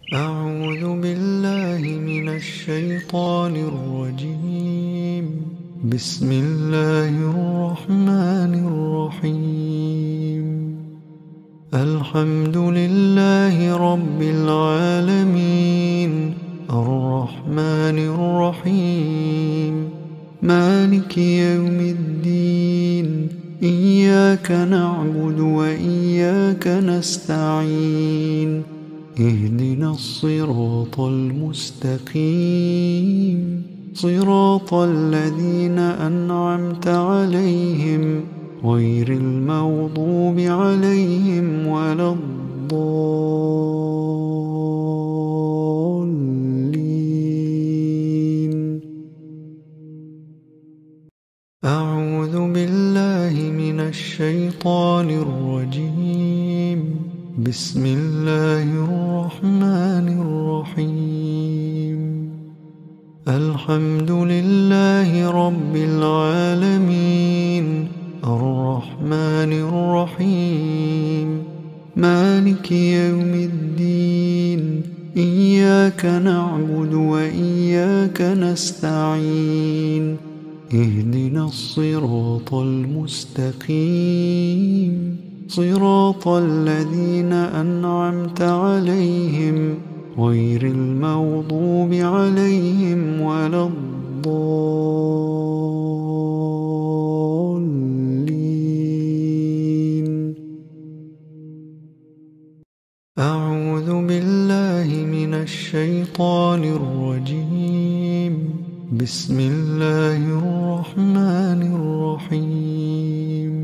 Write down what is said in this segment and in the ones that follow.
أعوذ بالله من الشيطان الرجيم. بسم الله الرحمن الرحيم. الحمد لله رب العالمين، الرحمن الرحيم، مالك يوم الدين. إياك نعبد وإياك نستعين. اهدنا الصراط المستقيم، صراط الذين أنعمت عليهم غير المغضوب عليهم ولا الضالين. أعوذ بالله من الشيطان الرجيم. بسم الله الرحمن الرحيم. الحمد لله رب العالمين، الرحمن الرحيم، مالك يوم الدين. إياك نعبد وإياك نستعين. اهدنا الصراط المستقيم، صراط الذين أنعمت عليهم غير المغضوب عليهم ولا الضالين. أعوذ بالله من الشيطان الرجيم. بسم الله الرحمن الرحيم.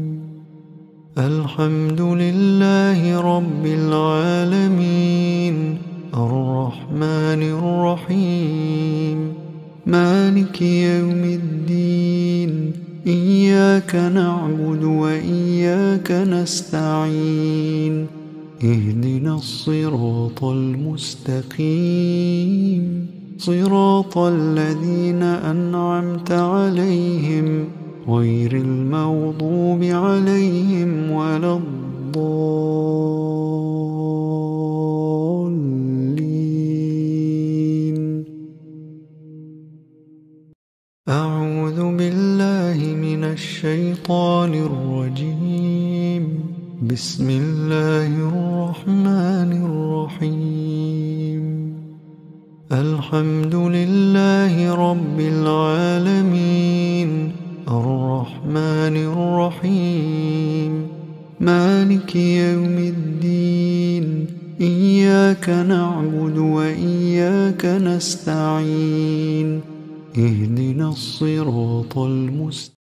الحمد لله رب العالمين، الرحمن الرحيم، مالك يوم الدين. إياك نعبد وإياك نستعين. اهدنا الصراط المستقيم، صراط الذين أنعمت عليهم غير المغضوب عليهم ولا الضالين. أعوذ بالله من الشيطان الرجيم. بسم الله الرحمن الرحيم. الحمد لله رب العالمين، الرحمن الرحيم، مالك يوم الدين. إياك نعبد وإياك نستعين. اهدنا الصراط المستقيم.